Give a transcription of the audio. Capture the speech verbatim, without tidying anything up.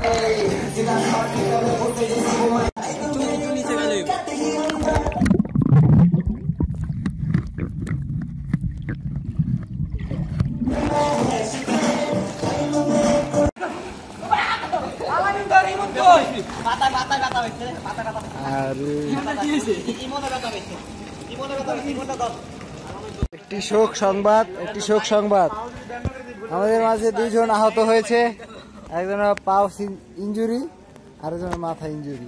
একটি শোক সংবাদ একটি শোক সংবাদ আমাদের মাঝে দুইজন আহত হয়েছে। একজনের পাও ইনজুরি, আরেকজনের মাথা ইনজুরি।